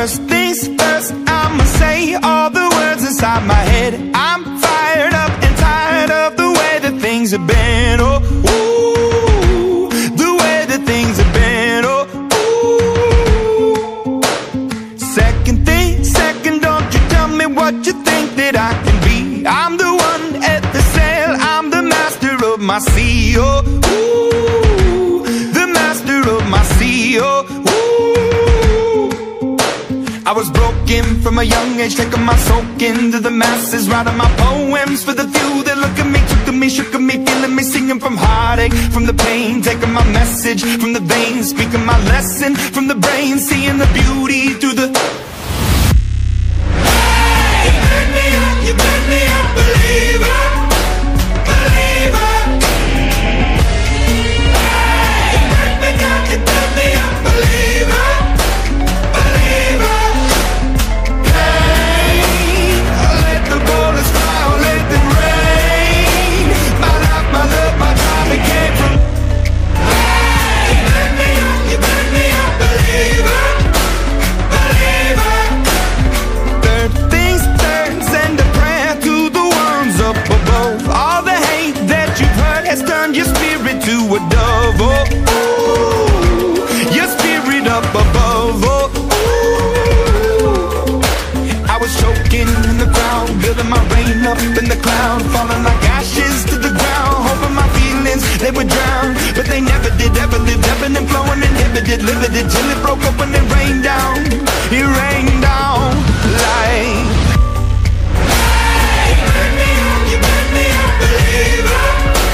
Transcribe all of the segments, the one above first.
First things first, I'ma say all the words inside my head. I'm fired up and tired of the way that things have been. Oh, ooh, the way that things have been. Oh, ooh. Second thing, second, don't you tell me what you think that I can be. I'm the one at the sail, I'm the master of my sea. Oh, ooh, the master of my sea. Oh, I was broken from a young age, taking my soak into the masses, writing my poems for the few that look at me, took at me, shook at me, feeling me, singing from heartache, from the pain, taking my message from the veins, speaking my lesson from the brain, seeing the beauty through the... Hey, you made me up, you made me a believer, believer. Hey, you made me up, you made me a believer. Turn your spirit to a dove, oh, ooh, your spirit up above, oh, ooh. I was choking in the crowd, building my rain up in the cloud, falling like ashes to the ground, hoping my feelings, they would drown, but they never did, ever lived, ebbing and flowing, inhibited, limited, till it broke up when it rained down, it rained down like... Hey, you made me a believer.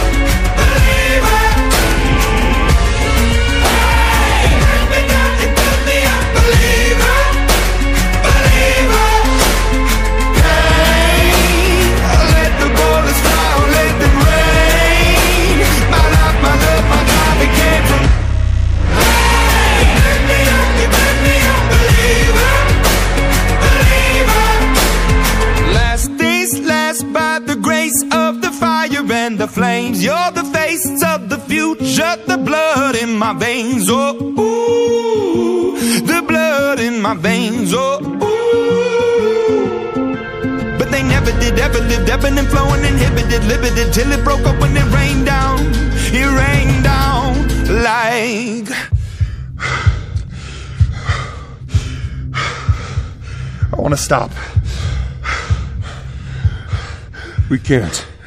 And the flames, you're the face of the future, the blood in my veins, oh, ooh, the blood in my veins, oh, ooh. But they never did, ever lived, ebbing and flowing, inhibited, limited, till it broke up when it rained down like... I want to stop. We can't.